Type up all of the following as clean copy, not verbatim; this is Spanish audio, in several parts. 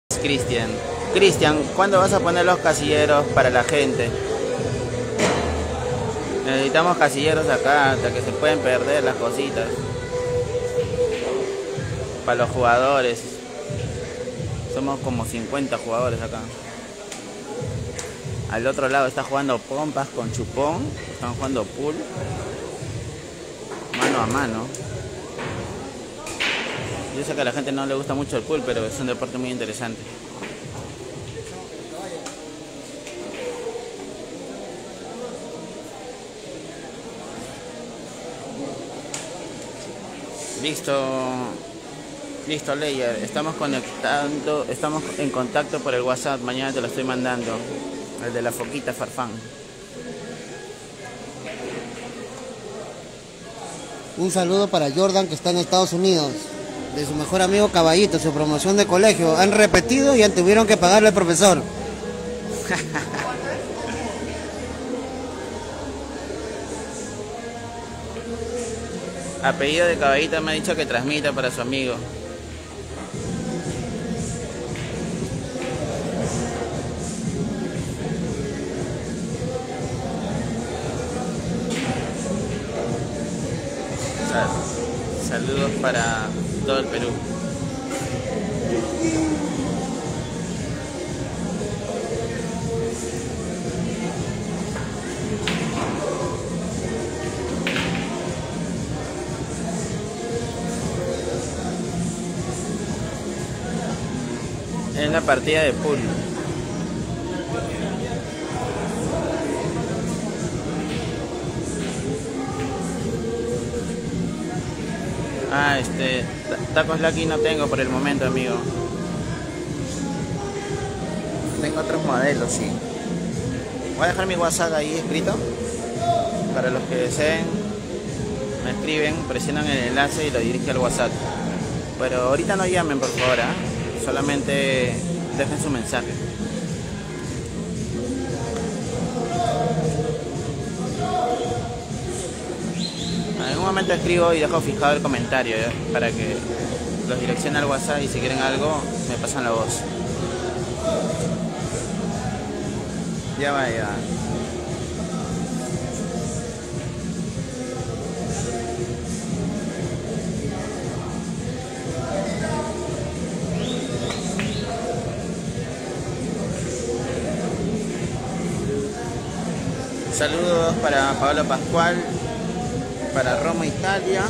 Cristian. Cristian, ¿cuándo vas a poner los casilleros para la gente? Necesitamos casilleros acá, hasta que se pueden perder las cositas. Para los jugadores. Somos como 50 jugadores acá. Al otro lado está jugando Pompas con Chupón. Están jugando pool. Mano a mano. Yo sé que a la gente no le gusta mucho el pool, pero es un deporte muy interesante. Listo, Leyer. Estamos en contacto por el WhatsApp. Mañana te lo estoy mandando. El de la foquita Farfán. Un saludo para Jordan, que está en Estados Unidos. De su mejor amigo Caballito, su promoción de colegio. Han repetido y tuvieron que pagarle al profesor. Apellido de Caballito me ha dicho que transmita para su amigo. Saludos para todo el Perú. En la partida de pool. Tacos Lucky no tengo por el momento, amigo. Tengo otros modelos, sí. Voy a dejar mi WhatsApp ahí escrito. Para los que deseen, me escriben, presionan el enlace y lo dirigen al WhatsApp. Pero ahorita no llamen, por favor, ¿eh? Solamente dejen su mensaje. En algún momento escribo y dejo fijado el comentario, ¿eh? Para que los direccione al WhatsApp y si quieren algo me pasan la voz. Ya vaya. Saludos para Pablo Pascual, para Roma, Italia.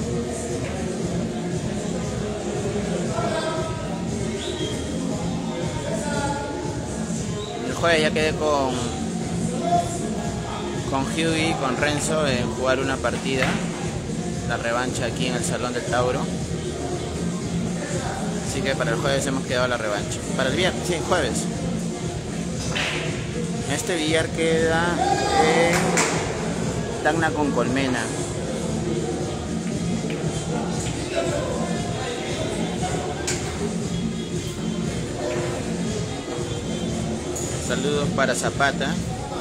El jueves ya quedé con Hughie, con Renzo, en jugar una partida, la revancha aquí en el Salón del Tauro. Así que para el jueves hemos quedado la revancha. Para el viernes, sí, jueves. Este billar queda en Tacna con Colmena. Saludos para Zapata.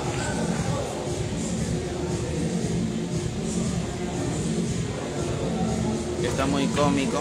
Que está muy cómico.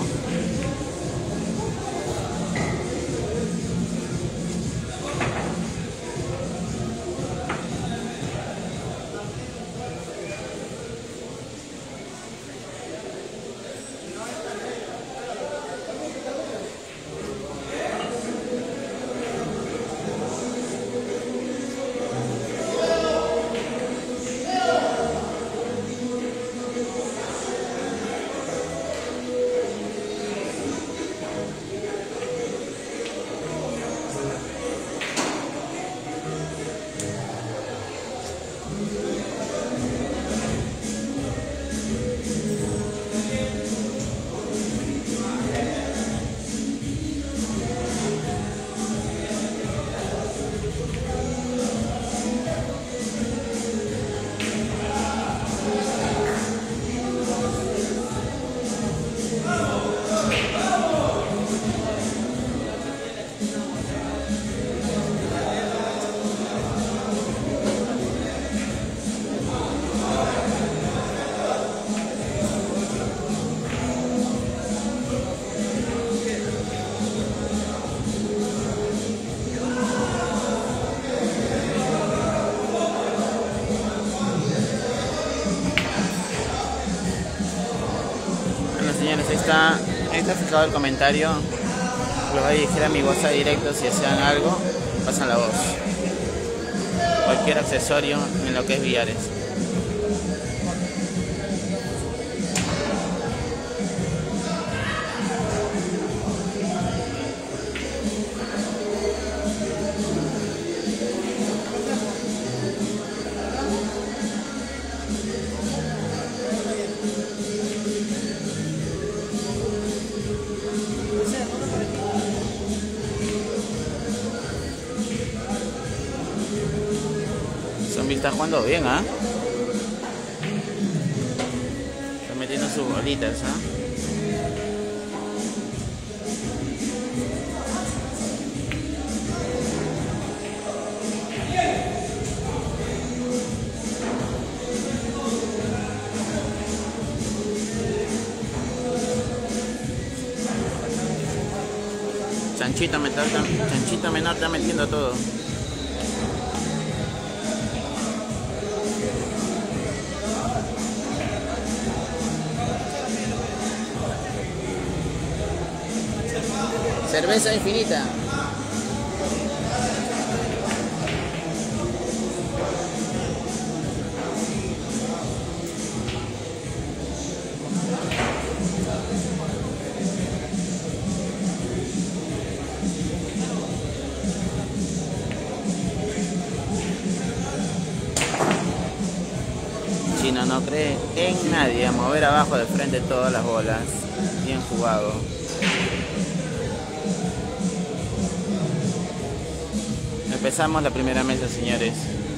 dejado el comentario, los voy a dirigir a mi WhatsApp directo si desean algo, pasan la voz. Cualquier accesorio en lo que es billares. Zombie está jugando bien, ¿ah? Está metiendo sus bolitas, ¿ah? Chanchito menor está metiendo todo. Cerveza infinita. Chino no cree en nadie. A mover abajo de frente todas las bolas. Bien jugado. Empezamos la primera mesa, señores.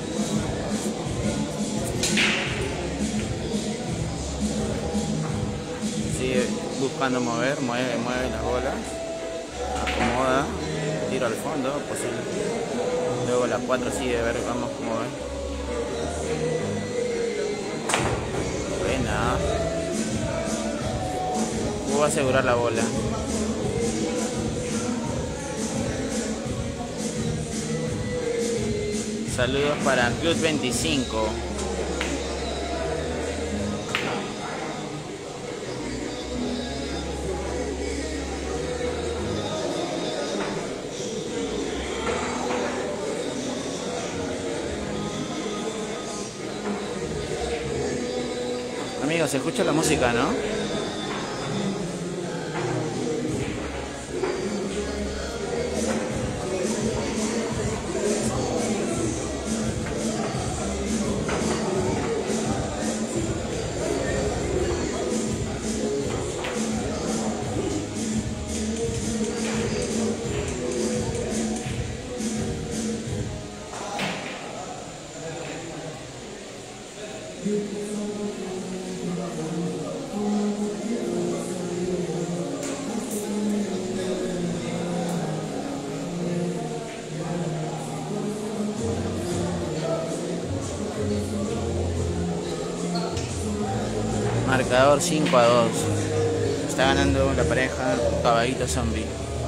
Sigue buscando mover, mueve las bolas. Acomoda, tiro al fondo, posible. Luego la 4 sigue, a ver, vamos cómo va. Buena. Pudo asegurar la bola. Saludos para Club 25. Amigos, se escucha la música, ¿no? Marcador 5-2. Está ganando la pareja Caballito Zombie.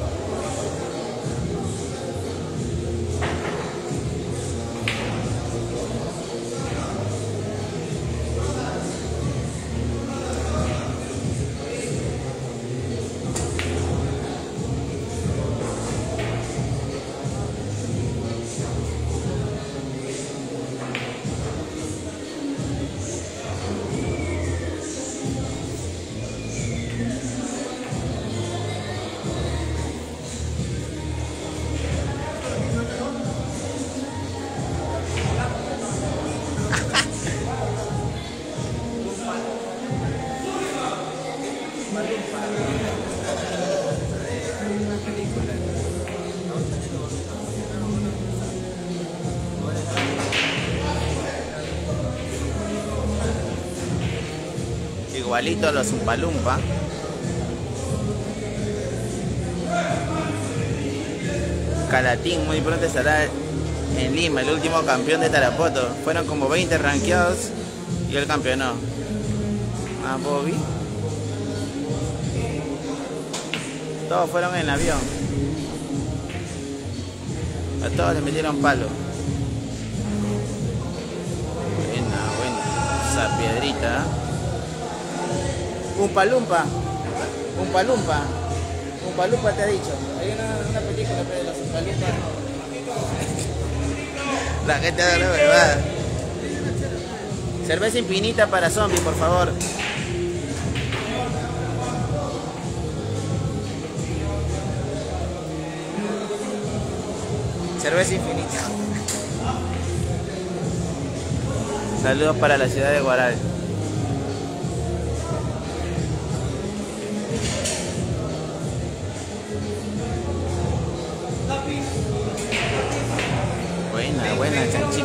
Igualito a los Umpalumpa. Calatín muy pronto estará en Lima, el último campeón de Tarapoto. Fueron como 20 rankeados y él campeonó. A Bobby. Todos fueron en avión. A todos les metieron palo. Buena. Esa piedrita. Umpalumpa. Umpalumpa. Umpalupa te ha dicho. Hay una película de los Umpalupas. La gente haga la verdad. Cerveza infinita para zombie, por favor. Cerveza infinita. Saludos para la ciudad de Guaral. Buena, chanchito.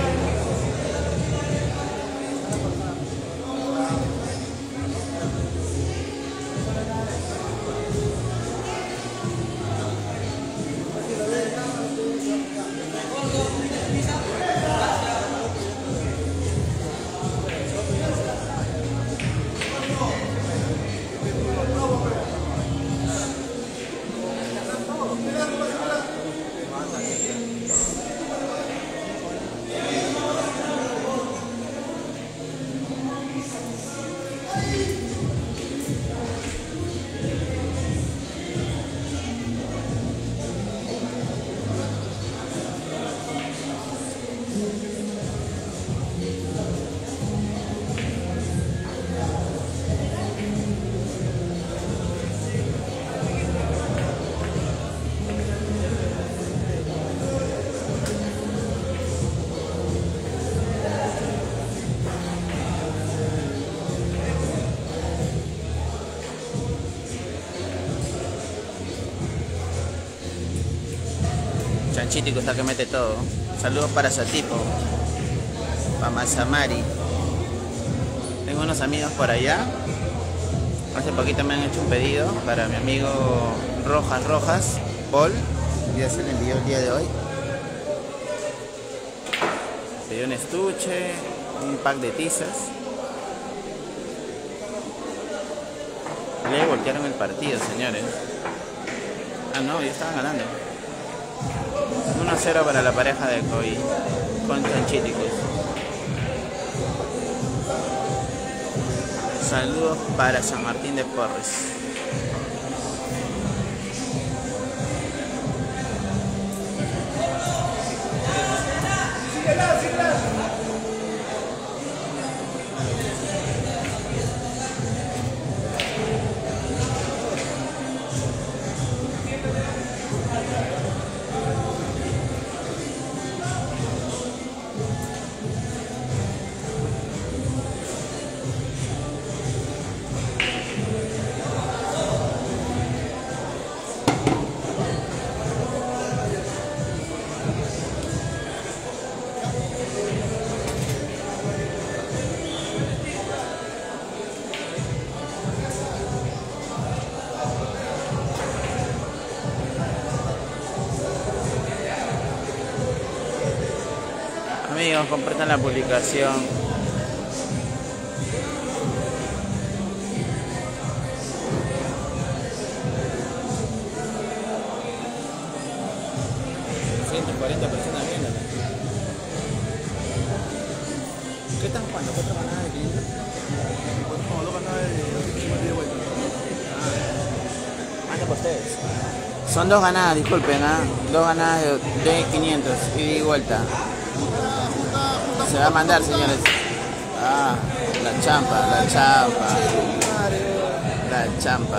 Chanchito está que mete todo. Saludos para Satipo, para Mazamari. Tengo unos amigos por allá. Hace poquito me han hecho un pedido para mi amigo Rojas, Paul. Ya se le envió el día de hoy. Pidió un estuche, un pack de tizas. Le voltearon el partido, señores. Ah, no, ya estaban ganando. 1-0 para la pareja de Coy con Chanchiticos. Saludos para San Martín de Porres. Amigos, compartan la publicación. Personas viendo. ¿Qué están jugando? ¿4 ganadas de 500? No, 2 ganadas de vuelta. Manda por ustedes. Son 2 ganadas, disculpen, 2 ganadas de 500 y vuelta. Se va a mandar, señores. Ah, la champa. La champa.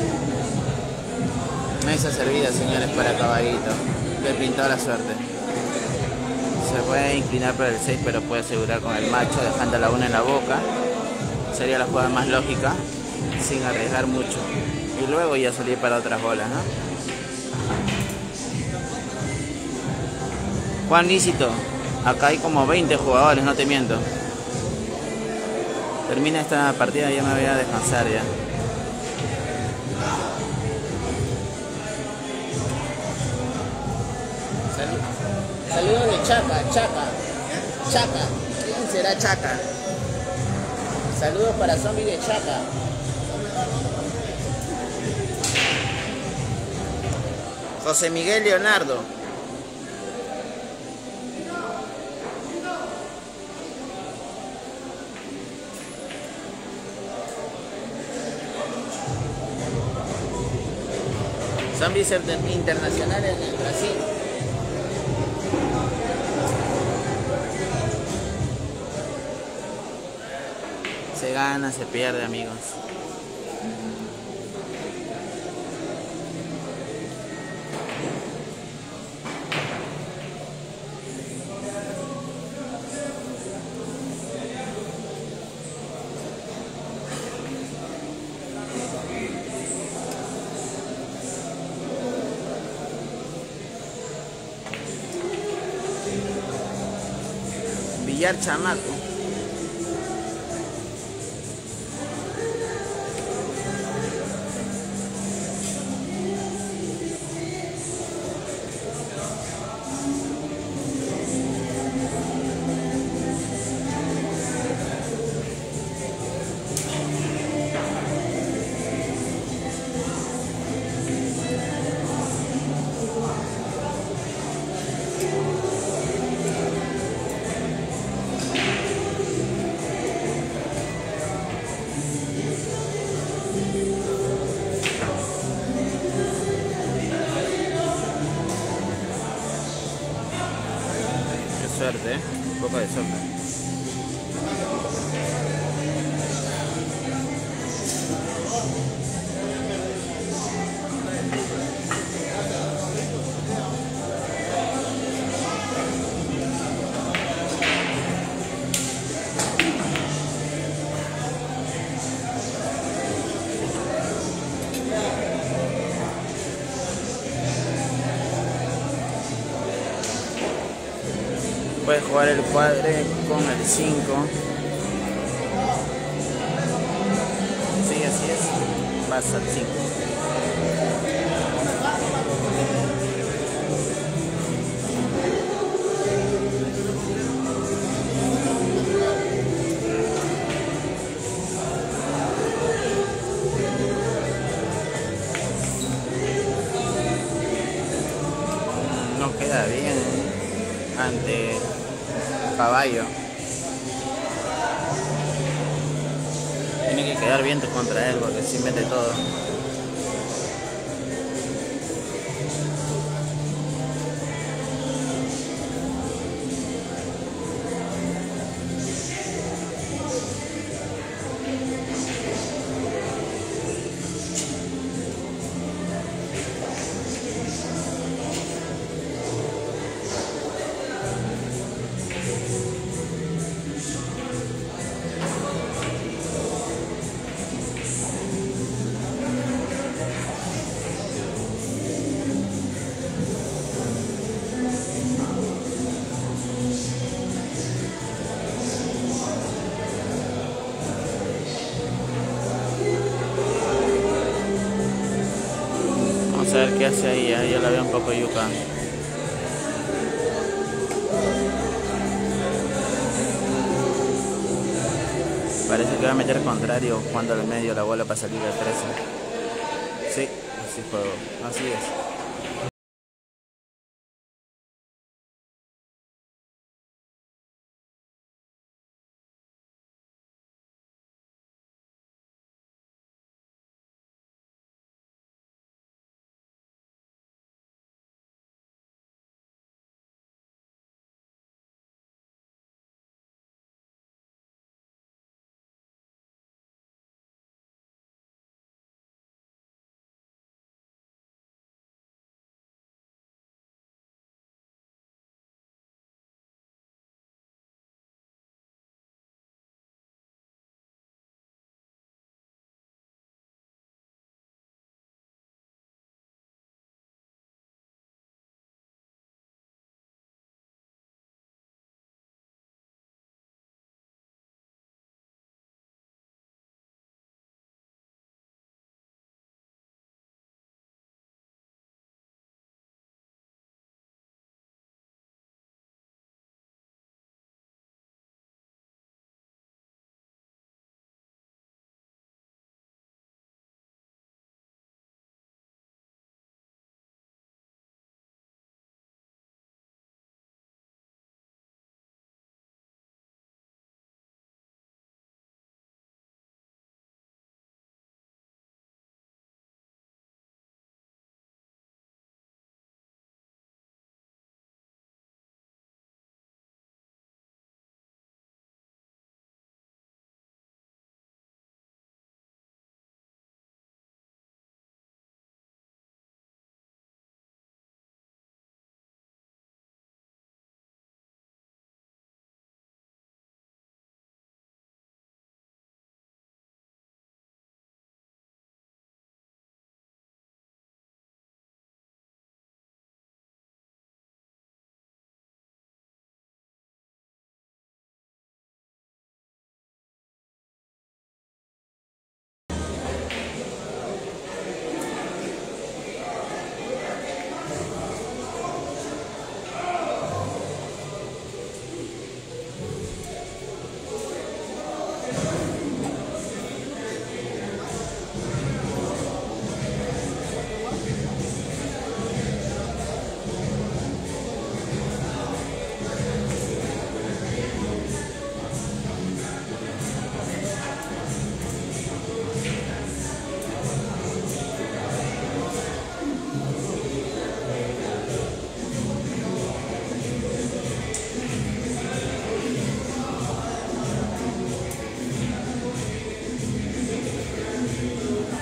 Mesa servida, señores, para Caballito. Le pintó la suerte. Se puede inclinar para el 6, pero puede asegurar con el macho, dejando la 1 en la boca. Sería la jugada más lógica, sin arriesgar mucho. Y luego ya salir para otras bolas, ¿no? Juan Lícito. Acá hay como 20 jugadores, no te miento. Termina esta partida y ya me voy a descansar ya. Saludos de Chaca. ¿Quién será Chaca? Saludos para Zombie de Chaca. José Miguel Leonardo. Son internacionales en el Brasil. Se gana, se pierde, amigos. Villar Chamaco. Suerte, un poco de suerte. Puedes jugar el cuadre con el 5. Sí, así es. Vas al 5. No queda bien ante caballo. Tiene que quedar bien contra él porque si mete todo. Vamos a ver qué hace ahí, yo la veo un poco yuca. Parece que va a meter contrario jugando al medio la bola para salir al 13. Sí, así juego, así es.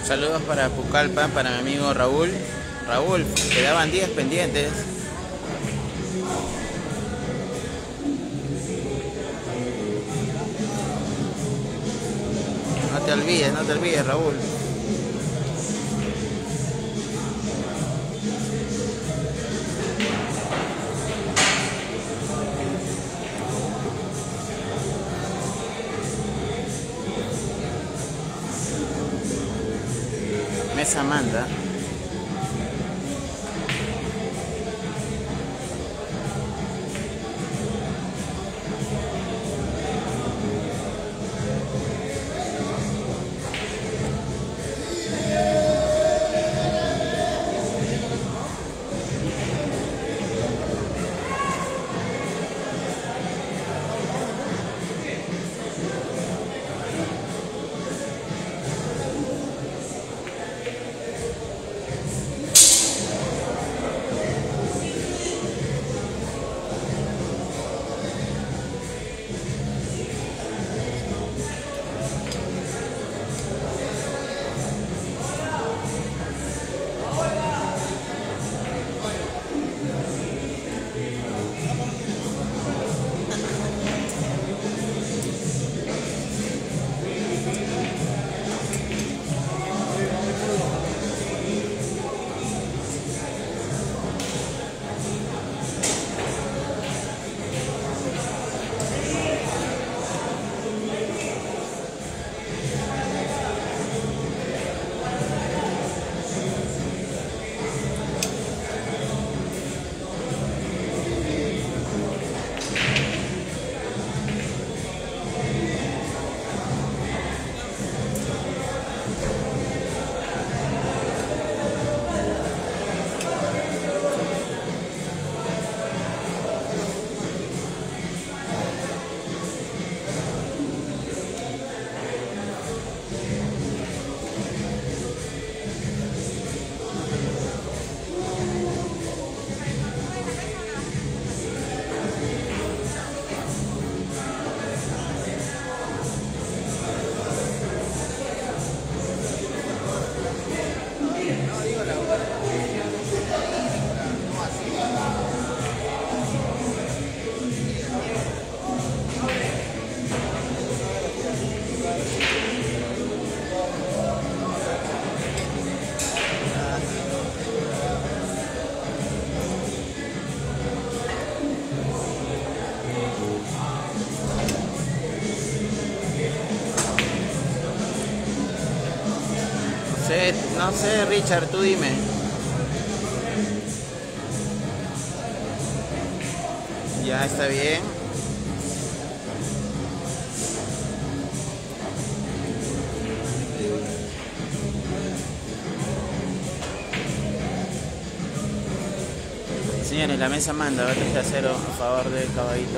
Saludos para Pucallpa, para mi amigo Raúl. Raúl, quedaban 10 pendientes. No te olvides, Raúl. Mesa Manda. No sé, Richard, tú dime. Ya está bien. Señores, la mesa manda, va a 3-0 a favor del Caballito.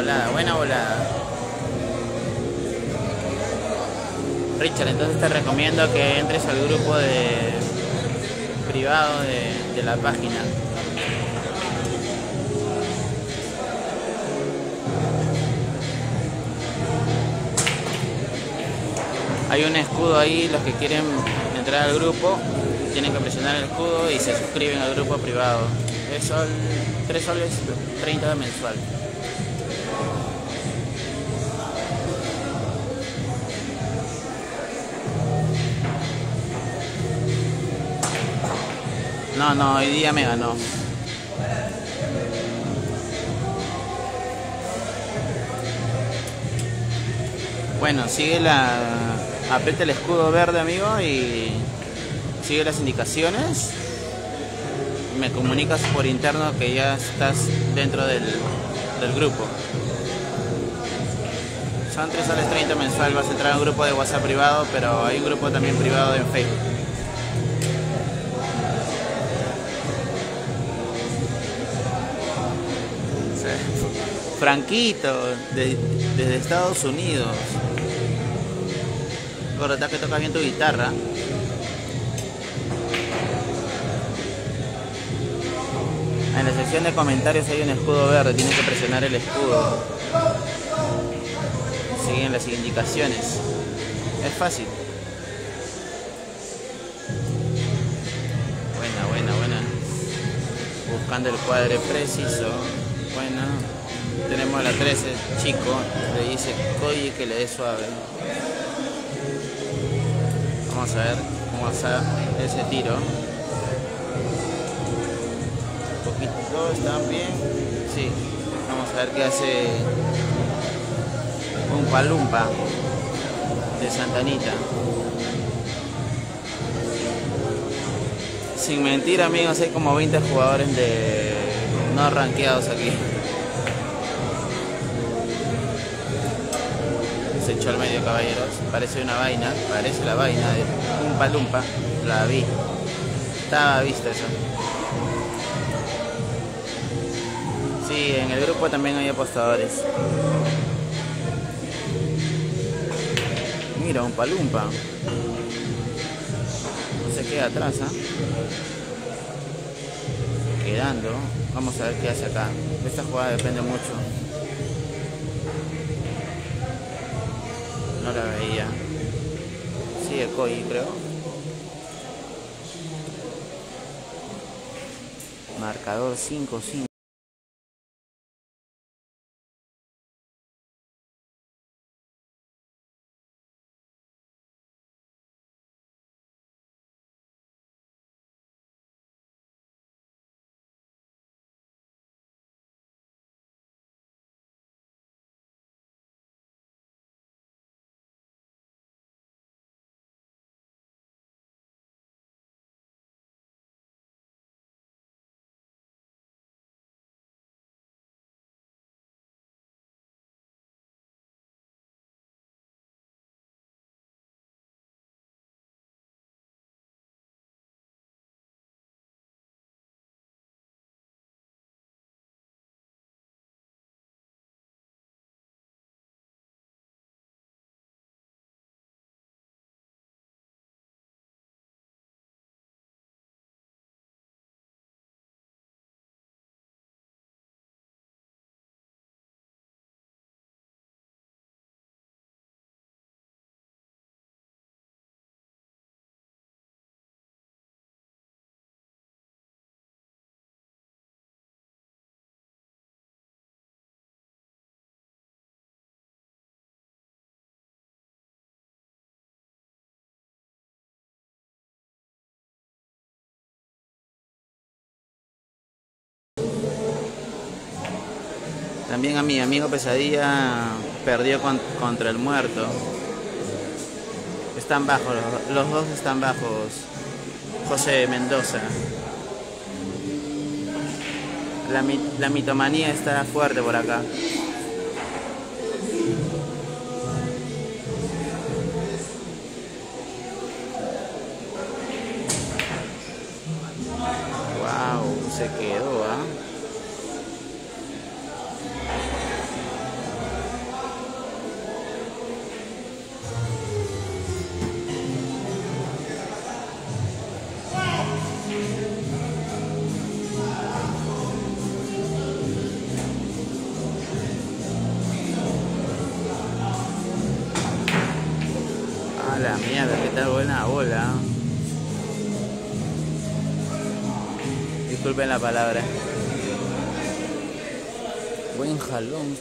volada, buena volada. Richard, entonces te recomiendo que entres al grupo privado de la página. Hay un escudo ahí, los que quieren entrar al grupo tienen que presionar el escudo y se suscriben al grupo privado. Es 3 soles 30 mensual. No, hoy día me ganó. Bueno, aprieta el escudo verde, amigo, y sigue las indicaciones. Me comunicas por interno que ya estás dentro del grupo. Son 3 soles 30 mensual, vas a entrar a un grupo de WhatsApp privado, pero hay un grupo también privado en Facebook. Franquito, desde Estados Unidos. Recordad que tocas bien tu guitarra. En la sección de comentarios hay un escudo verde, tienes que presionar el escudo. Siguen las indicaciones. Es fácil. Buena. Buscando el cuadre preciso. Bueno. Tenemos a la 13, chico, le dice Koji que le dé suave. Vamos a ver cómo está ese tiro. Un poquito, ¿están bien? Sí. Vamos a ver qué hace un palumpa de Santanita. Sin mentir, amigos, hay como 20 jugadores no rankeados aquí. Se echó al medio, caballeros. Parece una vaina, parece la vaina de un palumpa. La vi. Estaba vista eso. Sí, en el grupo también hay apostadores. Mira, un palumpa. No se queda atrás, ¿ah? Quedando. Vamos a ver qué hace acá. Esta jugada depende mucho. No la veía. Sigue Koji, creo. Marcador 5-5. También a mi amigo Pesadilla perdió contra el muerto. Están bajos, los dos están bajos. José Mendoza. La mitomanía está fuerte por acá. Wow, se quedó, ¿ah? Está buena bola. Disculpen la palabra. Buen jalón.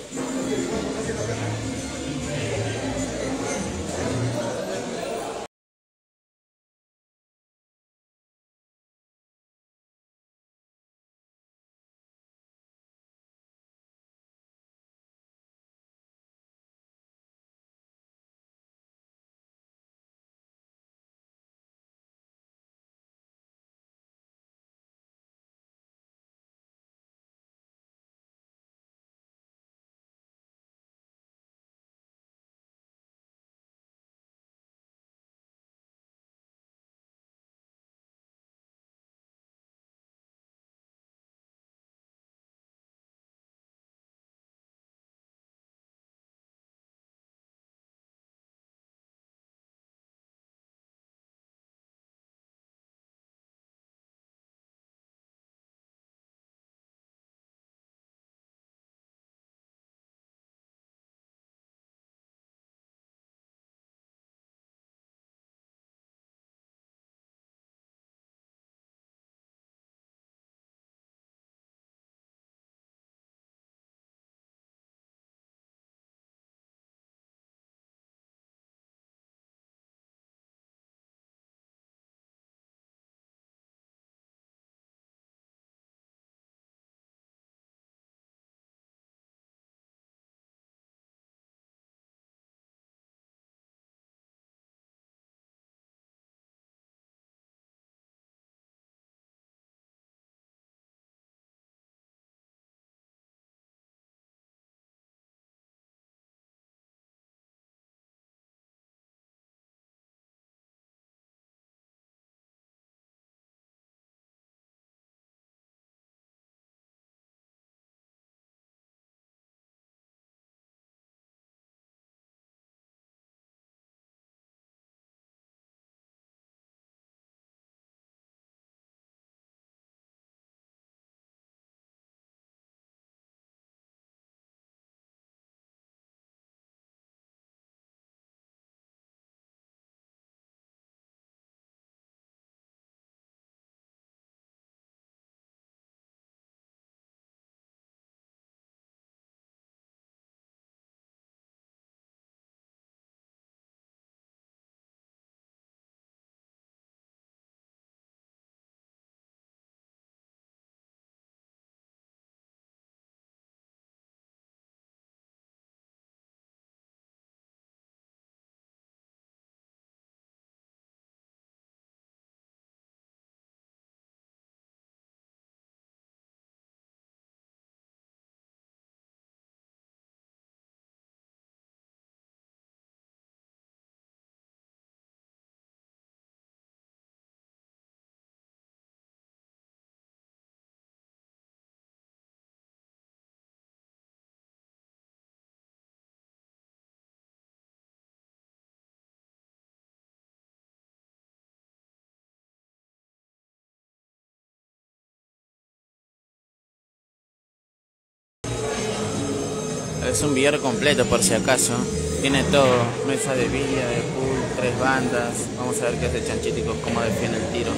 Es un billar completo por si acaso. Tiene todo. Mesa de billar, de pool, 3 bandas. Vamos a ver qué hace Chanchitico, cómo defiende el tiro.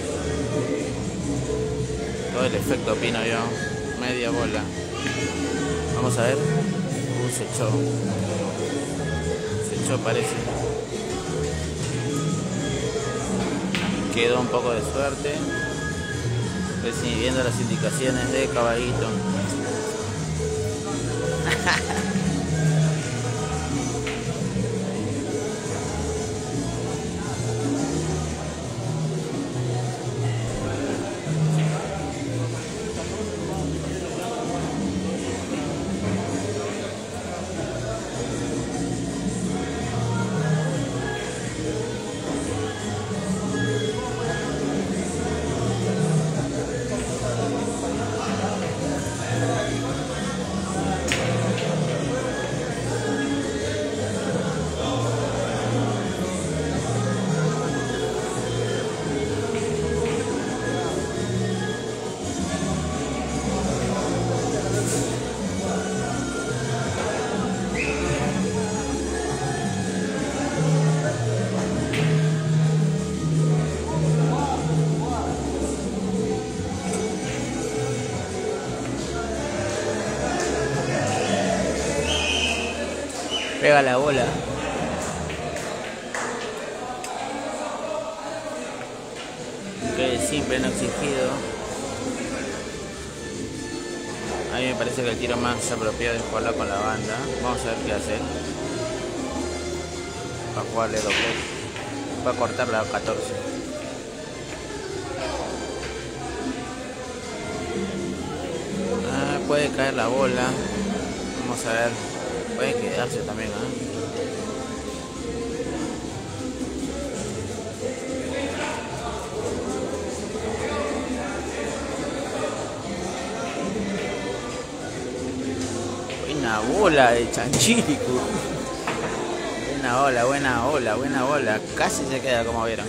Todo el efecto opino yo. Media bola. Vamos a ver. Se echó. Se echó parece. Quedó un poco de suerte. Recibiendo las indicaciones de Caballito. Pega la bola. Que simple, no exigido. A mí me parece que el tiro más apropiado es jugarla con la banda. Vamos a ver qué hace. Va a jugarle doble. Va a cortar la 14. Puede caer la bola. Vamos a ver. Puede quedarse también, Buena bola de Chanchilicu. Buena bola. Casi se queda, como vieron.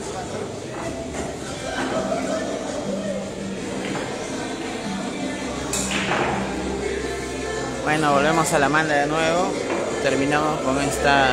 Bueno, volvemos a la manda de nuevo. Terminamos con esta...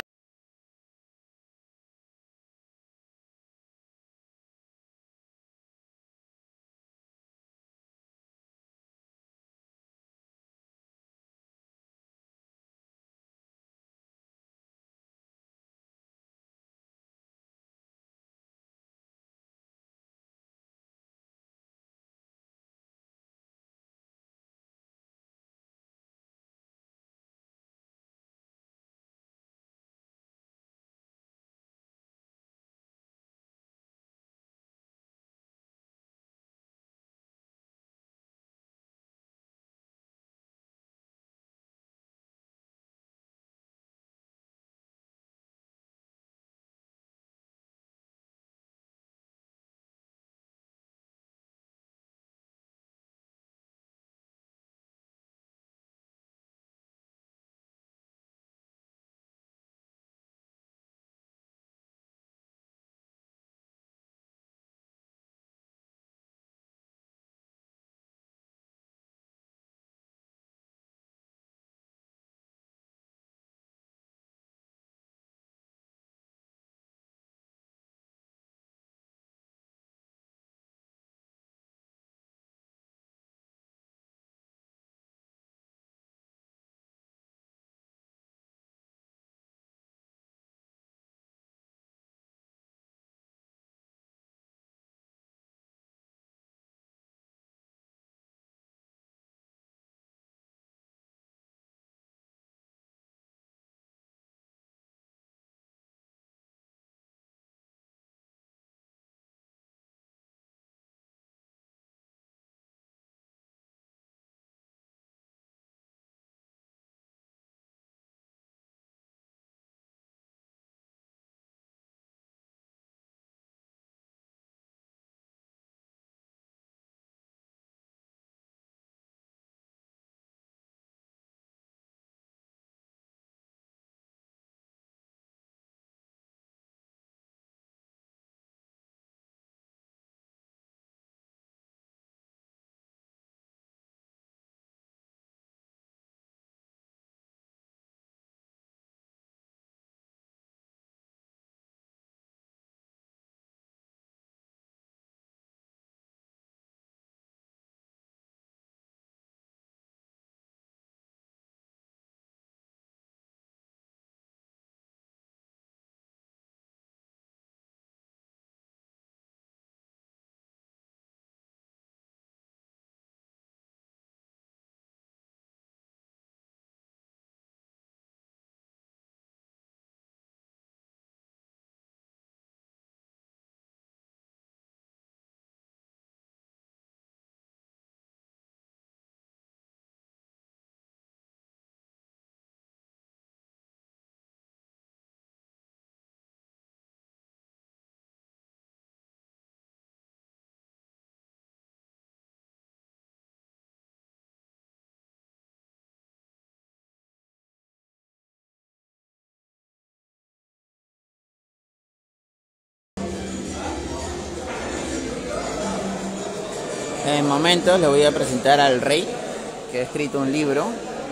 En momentos le voy a presentar al Rey, que ha escrito un libro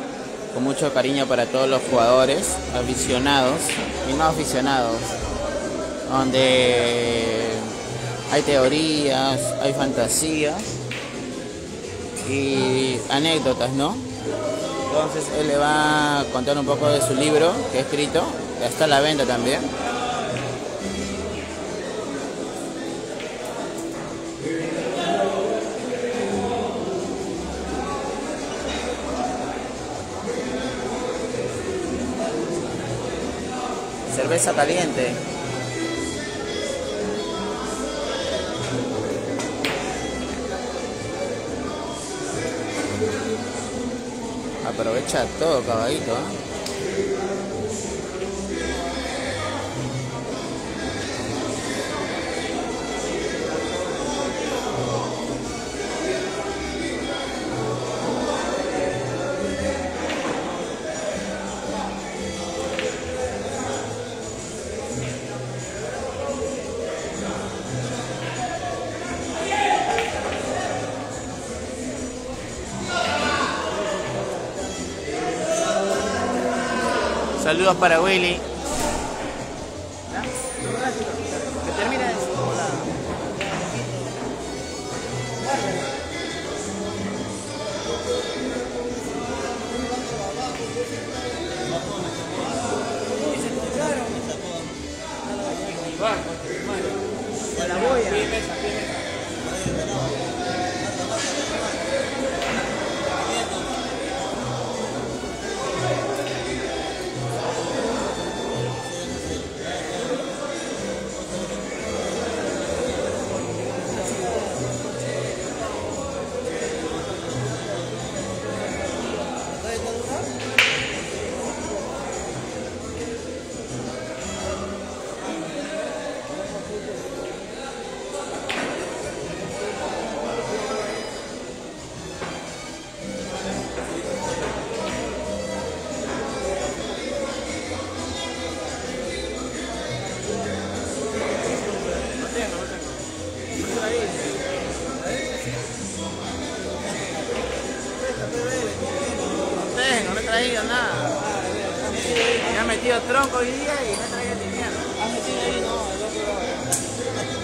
con mucho cariño para todos los jugadores, aficionados y no aficionados, donde hay teorías, hay fantasías y anécdotas, ¿no? Entonces él le va a contar un poco de su libro que ha escrito. Está a la venta también. Cerveza caliente. Aprovecha todo, caballito, ¿eh? Saludos para Willy. Que termine eso. La boya. No he traído nada. Me ha metido tronco hoy día y no he traído ni mierda. ¿Has metido ahí? No, el otro.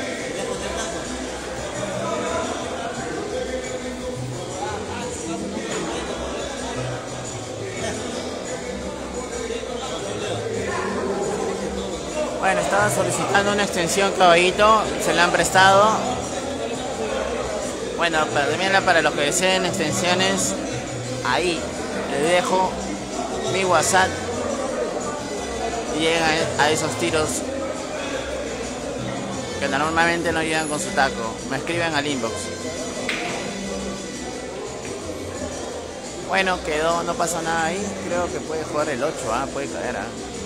Bueno, estaba solicitando una extensión, caballito, se la han prestado. Bueno, también para los que deseen extensiones, ahí les dejo mi WhatsApp y llegan a esos tiros que normalmente no llegan con su taco. Me escriben al inbox. Bueno, quedó, no pasó nada ahí. Creo que puede jugar el 8, puede caer.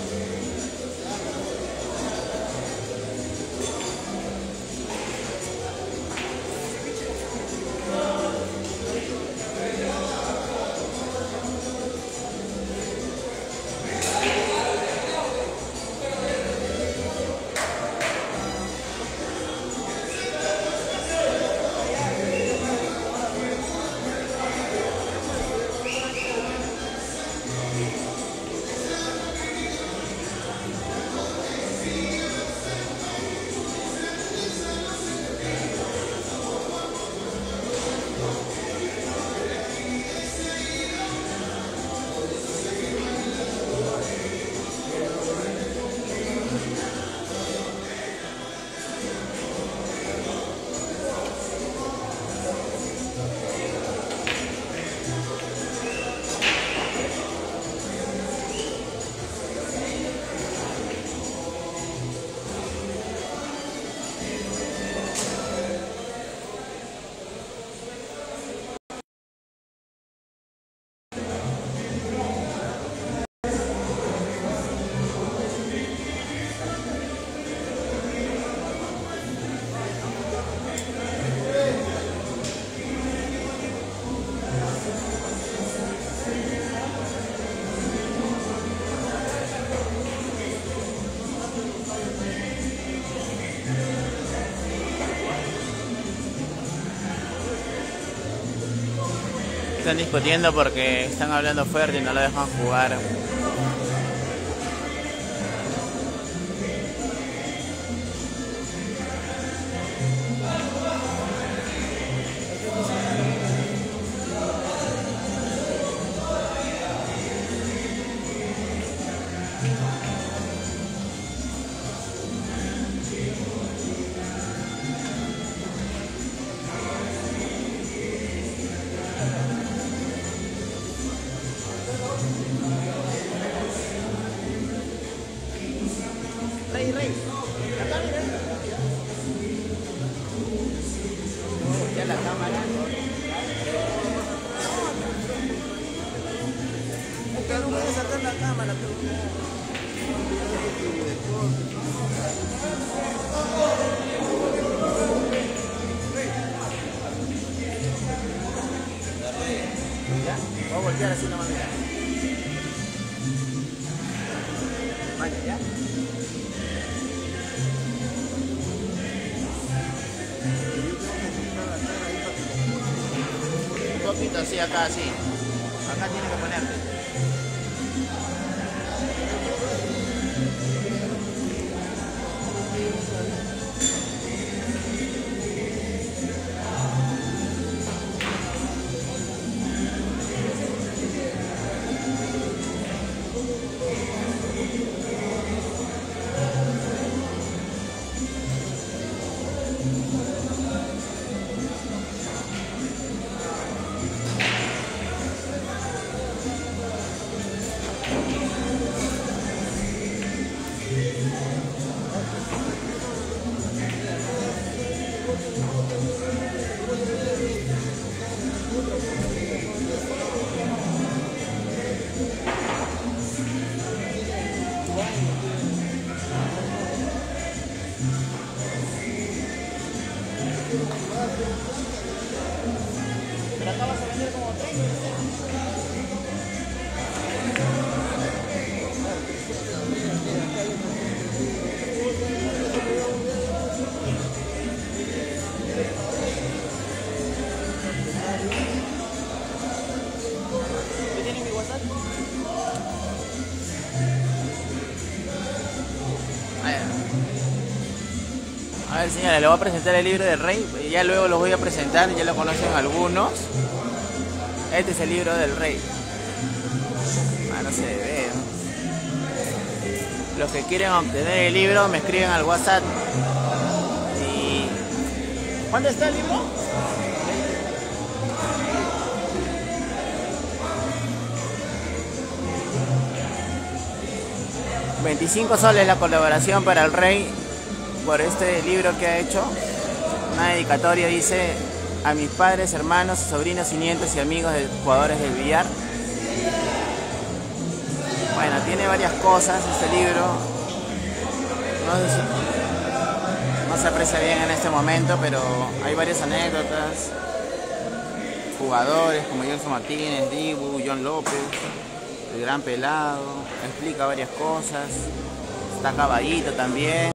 Están discutiendo porque están hablando fuerte y no lo dejan jugar. ¿Ya? Voy a voltear así nomás, mira. Vale, ¿ya? Un poquito así acá, así. Acá tiene que ponerte. Pero acá vas a vender como 30. ¿Usted tiene mi WhatsApp? A ver, señora, le voy a presentar el libro del rey. Ya luego lo voy a presentar, ya lo conocen algunos. Este es el libro del rey. Ah, no se ve, ¿no? Los que quieren obtener el libro me escriben al WhatsApp. Y... ¿cuánto está el libro? 25 soles la colaboración para el rey por este libro que ha hecho. Una dedicatoria, dice: a mis padres, hermanos, sobrinos y nietos y amigos de jugadores del billar. Bueno, tiene varias cosas este libro. No se aprecia bien en este momento, pero hay varias anécdotas. Jugadores como Gelson Martínez, Dibu, John López, el Gran Pelado. Explica varias cosas. Está Caballito también.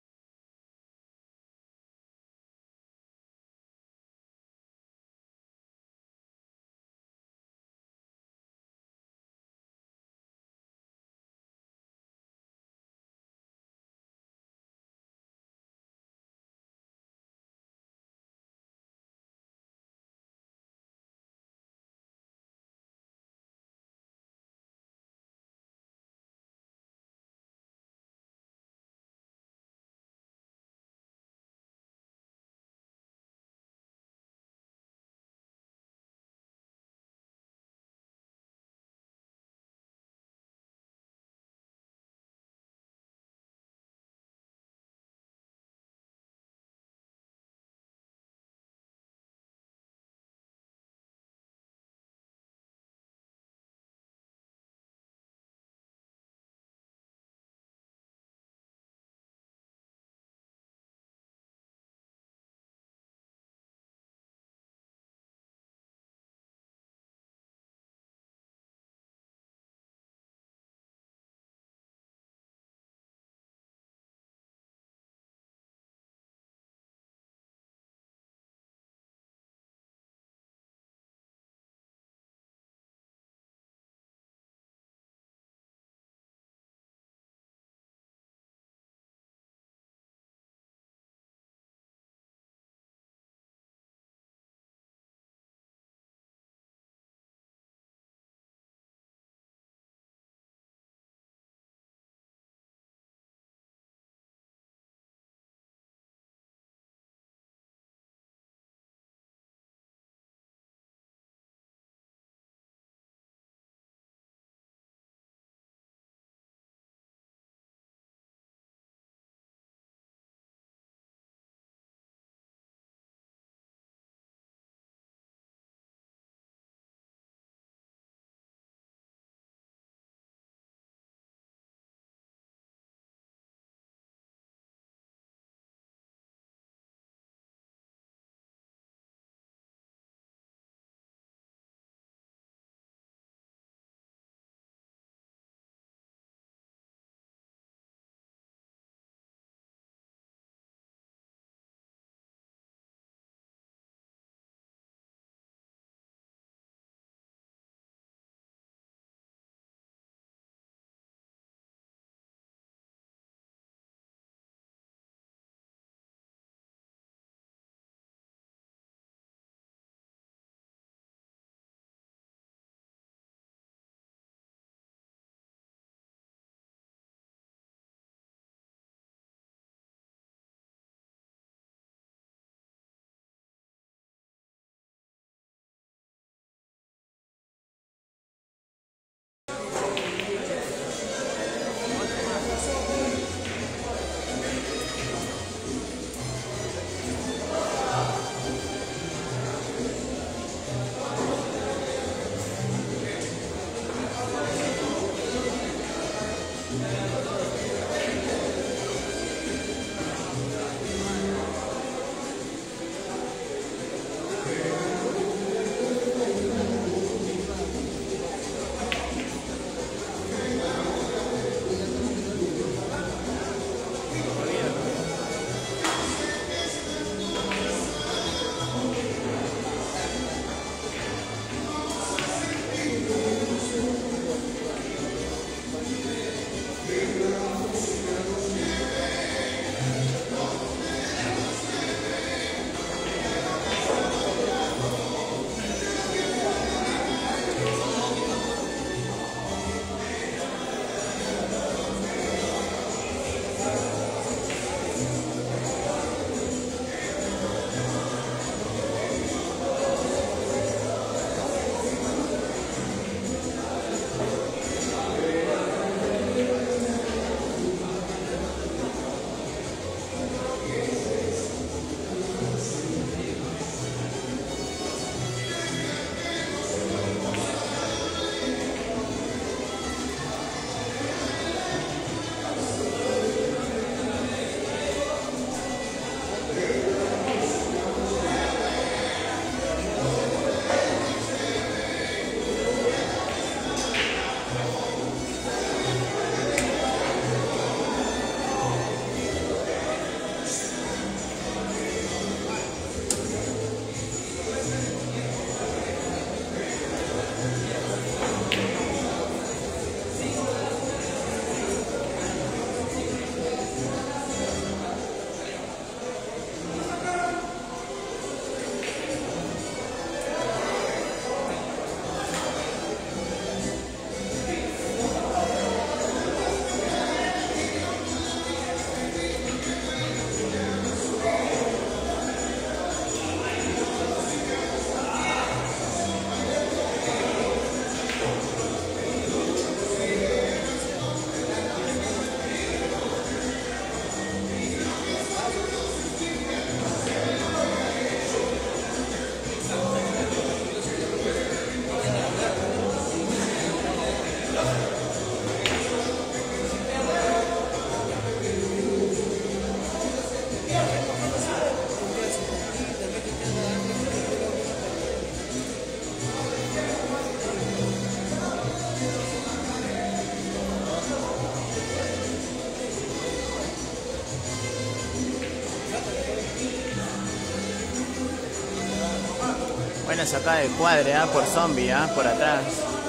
Buena sacada de cuadre, por zombie, por atrás.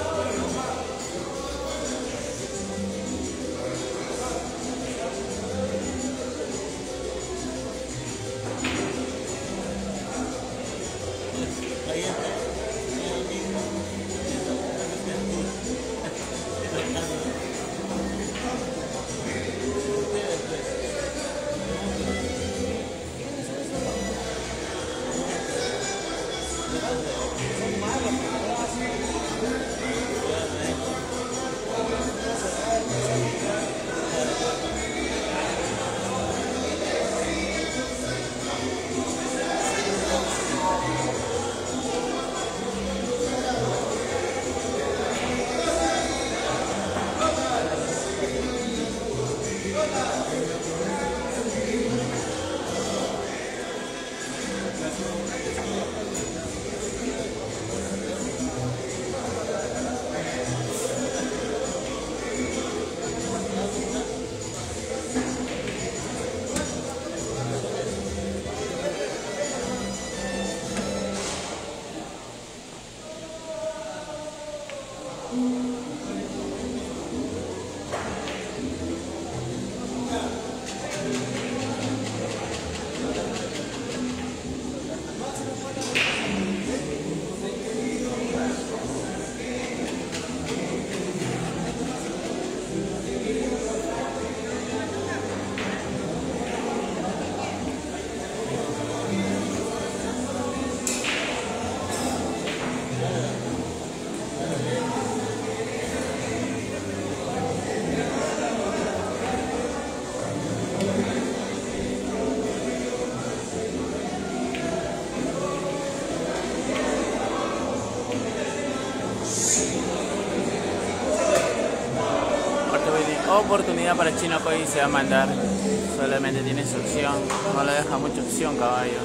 Oportunidad para Chino Coy, se va a mandar. Solamente tiene su opción. No le deja mucha opción, caballo.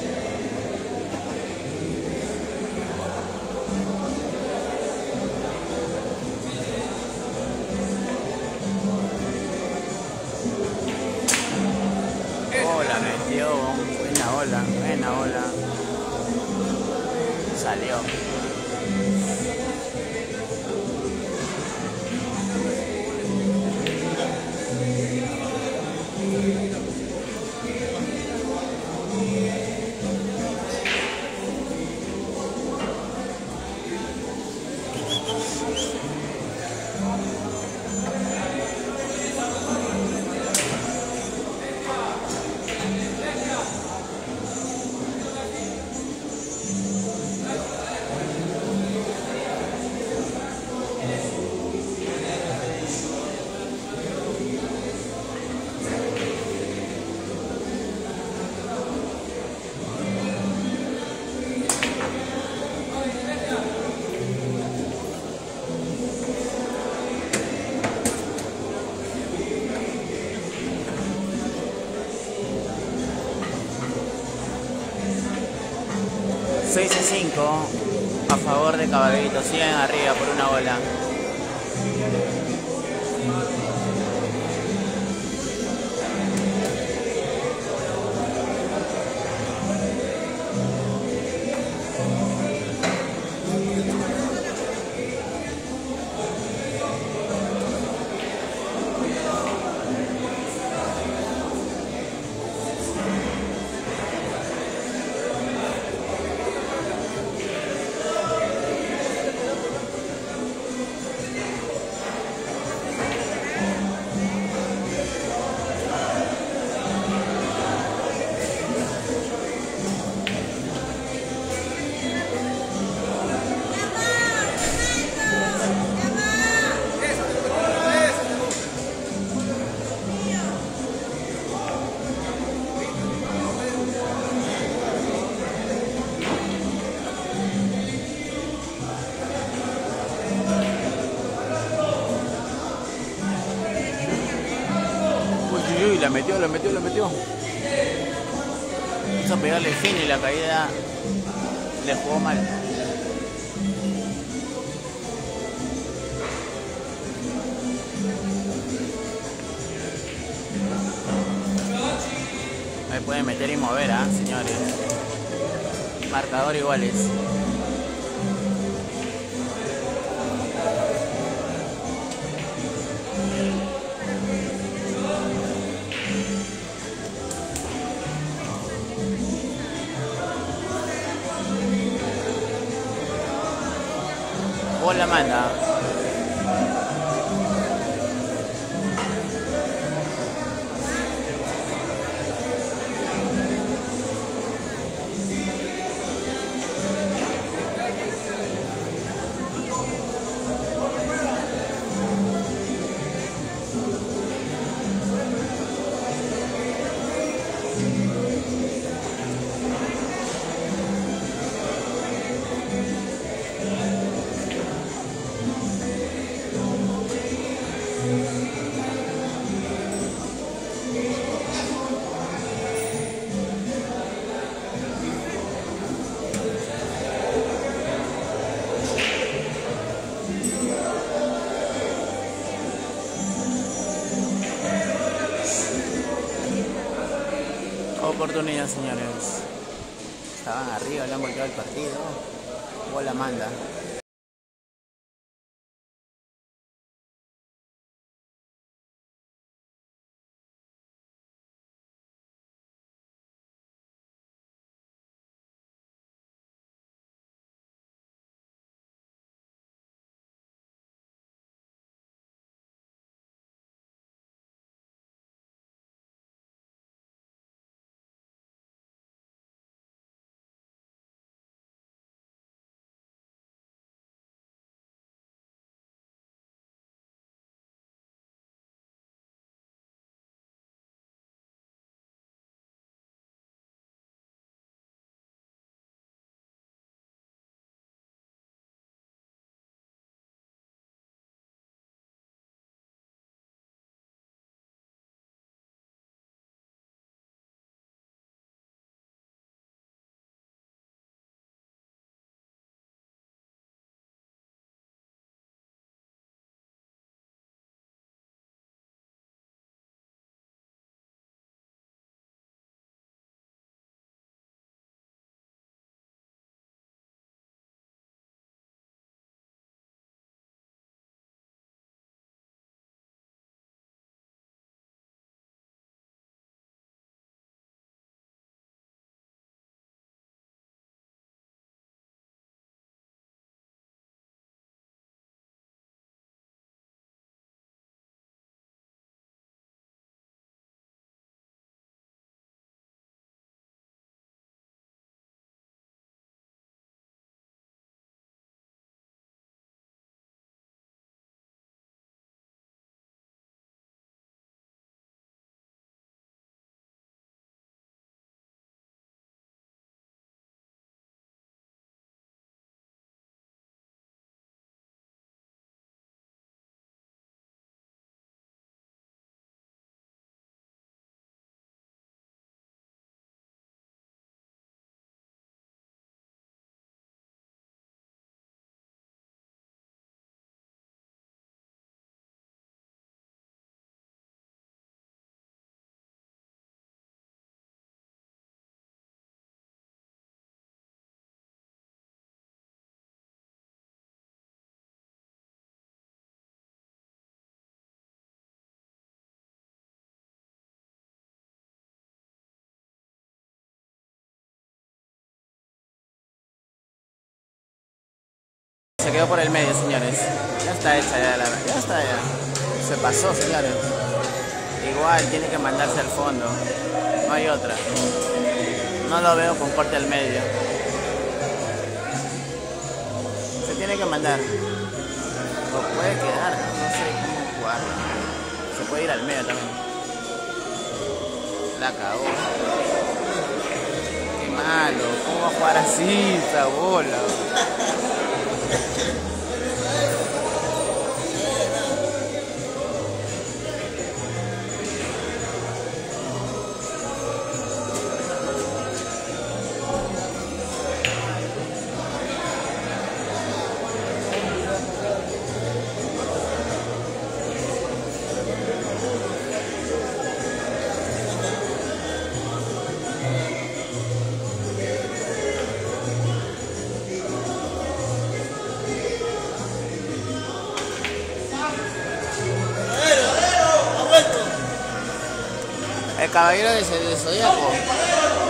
La metió. Buena ola, buena ola. Salió. Seis a 5 a favor de Caballito. Siguen arriba por una bola. Uy, la metió. Quiso pegarle el fin y la caída le jugó mal. Me pueden meter y mover, señores. Marcador iguales. Bola manda. Oportunidad, señores. Estaban arriba, le han volteado el partido. Bola manda. Se quedó por el medio, señores. Ya está hecha ya ya está ya. Se pasó, señores. Igual tiene que mandarse al fondo. No hay otra. No lo veo con corte al medio. Se tiene que mandar. O puede quedar, no sé cómo jugarla. Se puede ir al medio también. La cagó. Qué malo. ¿Cómo va a jugar así esta bola? El caballero de Zodíaco.